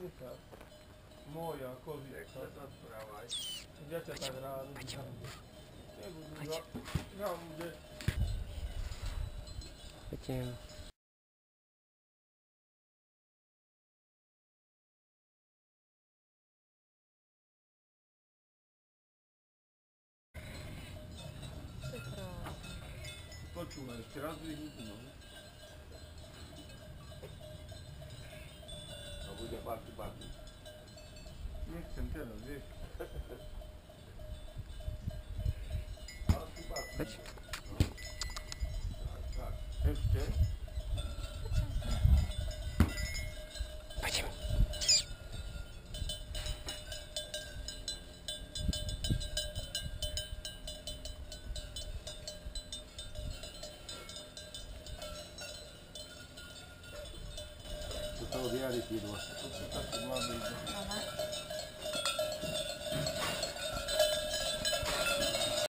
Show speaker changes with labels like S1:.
S1: tak. Moja kozica. Ja cię tak rád. Nebudú za bude.
S2: Vidím.
S1: Počúvaj, ešte raz vyhnutú nohu.
S3: A bude party.
S1: Nechcem teraz, vieš.
S2: Poď.
S1: Tak, ešte.
S2: Poďme.
S3: To sa od Jary kýdlo.
S1: To sú také mladé